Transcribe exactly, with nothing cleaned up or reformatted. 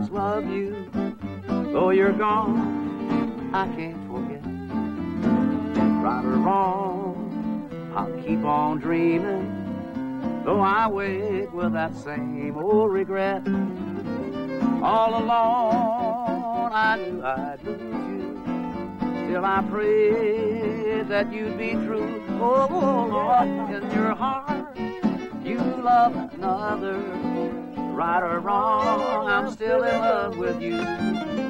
always love you. Though you're gone, I can't forget. Right or wrong, I'll keep on dreaming. Though I wake with that same old regret. All alone, I knew I'd lose you. Till I prayed that you'd be true. Oh, Lord, in your heart, you love another. Right or wrong, I'm still in love with you.